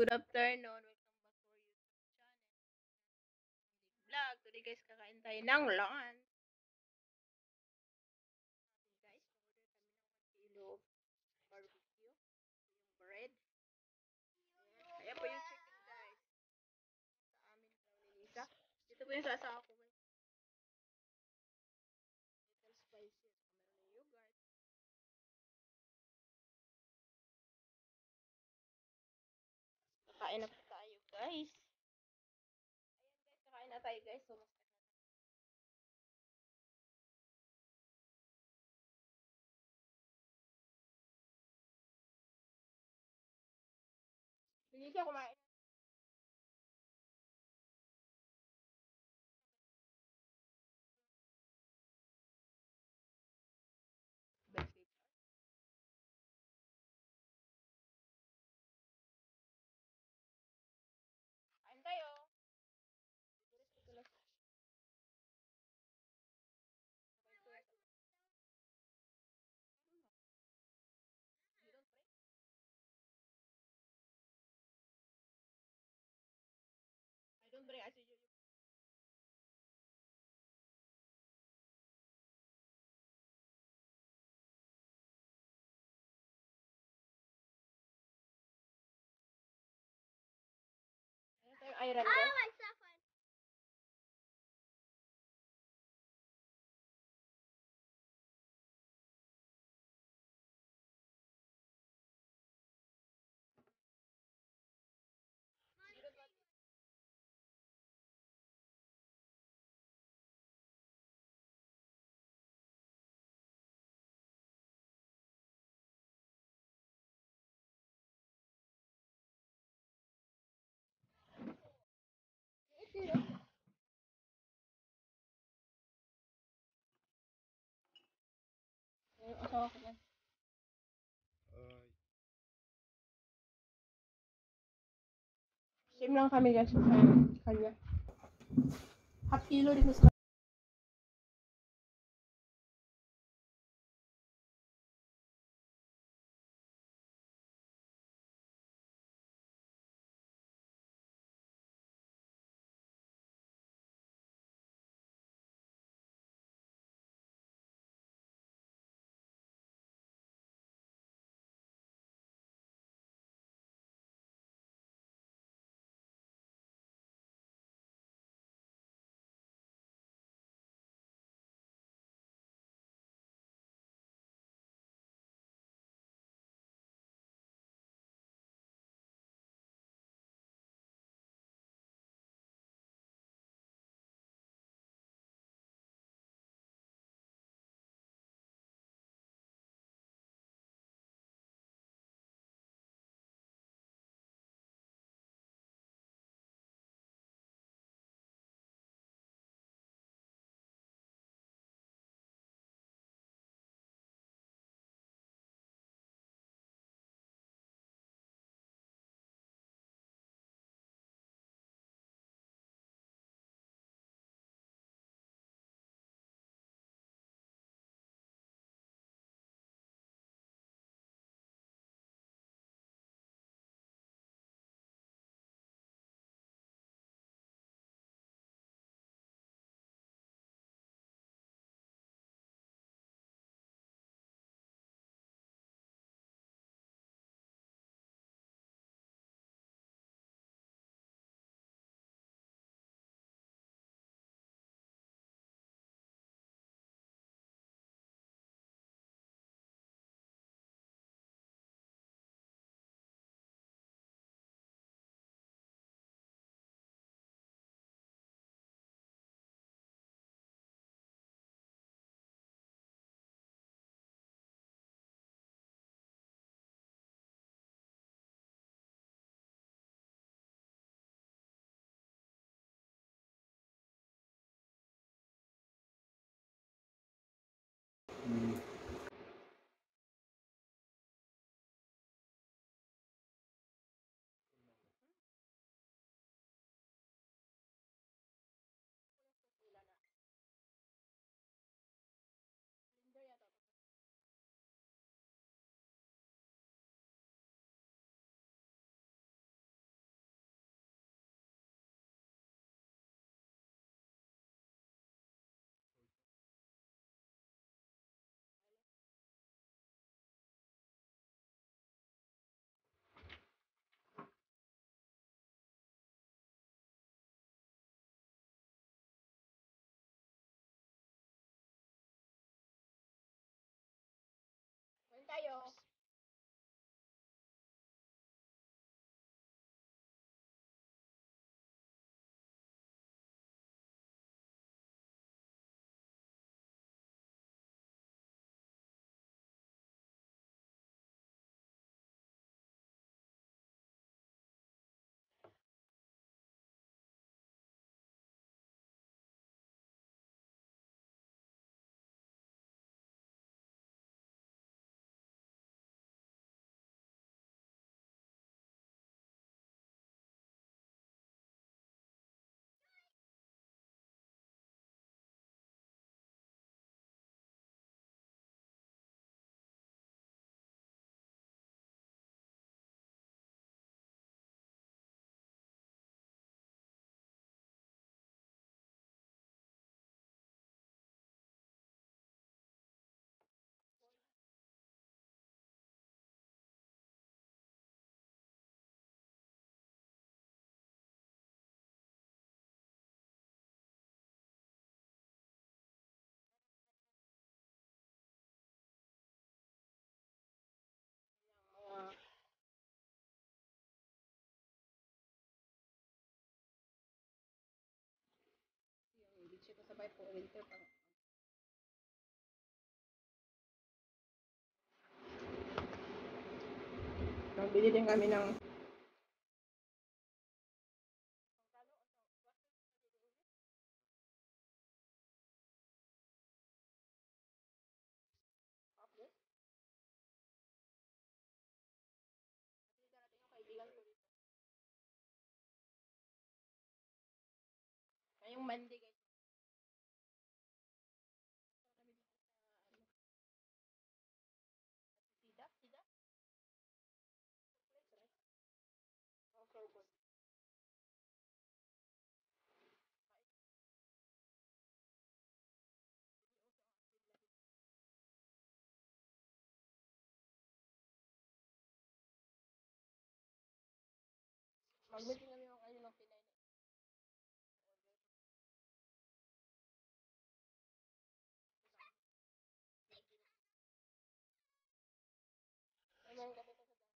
good afternoon. Welcome back to our YouTube channel. Vlog. Today guys, kakain tayo ng lunch. Guys, order kami ng 1 kilo barbecue. Yung bread. Kaya po yung chicken guys. Sa amin daw ni Lisa. Dito po yung sasawa ko guys. Little spicy. Meron na yogurt. Kakain na po tayo guys. Ayan guys, kakain na tayo guys. So, hindi siya kumain. Basic. Kain tayo. I don't bring as you. Ano tayo iron guys? Yung asawa ko guys. Same lang kami guys sa kanya. Half kilo din sa tayo. Mga yung beach ko sabay po winter pang nagbili din kami ng coffee. Kasi darating yung kaibigan ko dito. Ngayong Monday guys. Kami dito sa ano, Sida, Sida. Place, right? Oh, so good. Mag-meeting kami ng ano ng Pinay na order. Ay, meron kami pa sa dami.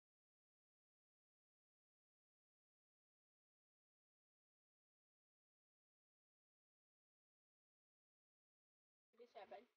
37.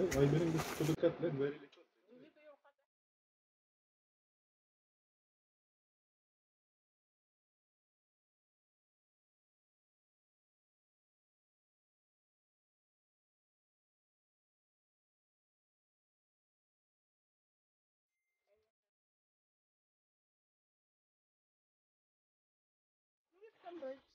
Why doing this to the cat then? Very little. Some birds.